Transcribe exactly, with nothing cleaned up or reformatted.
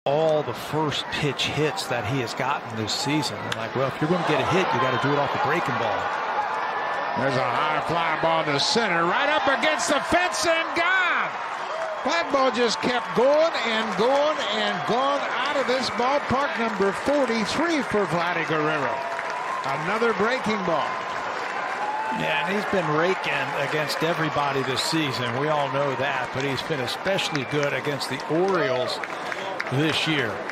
all the first pitch hits that he has gotten this season. And like, well, if you're going to get a hit, you got to do it off the breaking ball. There's a high fly ball to center, right up against the fence and gone. That ball just kept going and going and gone out of this ballpark. Number forty-three for Vladimir Guerrero. Another breaking ball. Yeah, and he's been raking against everybody this season. We all know that, but he's been especially good against the Orioles this year.